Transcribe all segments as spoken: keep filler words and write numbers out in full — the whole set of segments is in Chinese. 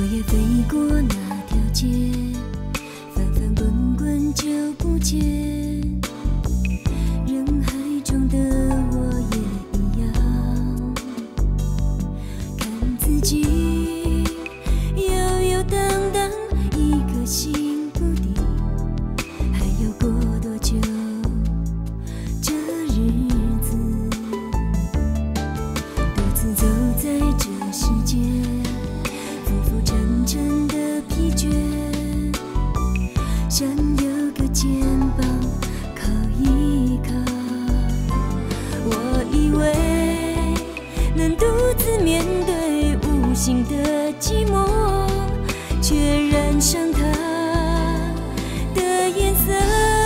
也飞过那条街，翻翻滚滚就不见。人海中的我也一样，看自己悠悠荡荡，一颗心不定，还要过多久这日子？独自走在这世界，浮浮沉沉的疲倦，想有个肩膀靠一靠。我以为能独自面对无形的寂寞，却染上它的颜色。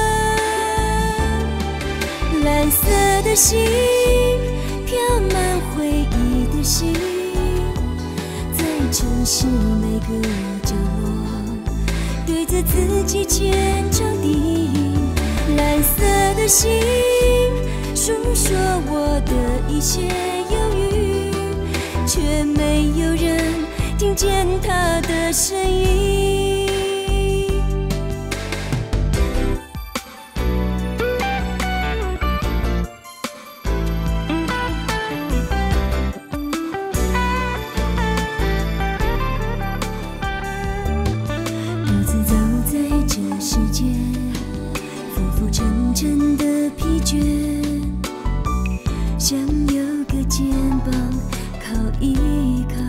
蓝色的心飘满回忆的心，在城市每个角落对着自己虔诚地吟。蓝色的心诉说我的一些忧郁，却没有人听见它的声音。独自走在这世界，浮浮沉沉的疲倦，想有个肩膀靠一靠。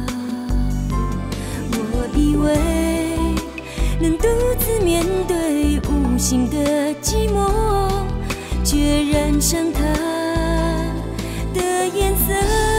我以为能独自面对无形的寂寞，却染上它的颜色。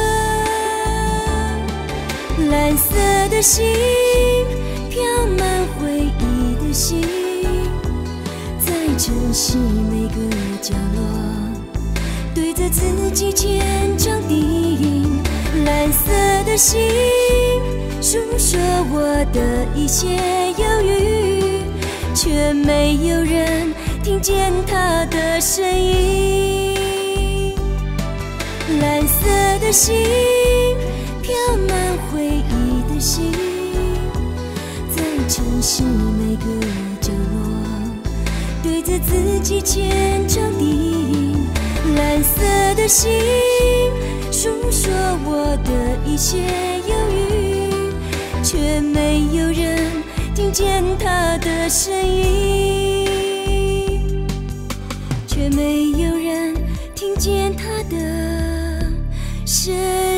蓝色的心飘满回忆的心，在城市每个角落对着自己虔诚地吟。蓝色的心诉说我的一些忧郁，却没有人听见它的声音。蓝色的心飘满回忆的心，在城市每个角落对着自己虔诚地吟。蓝色的心诉说我的一些忧郁，却没有人听见它的声音，却没有人听见它的声音。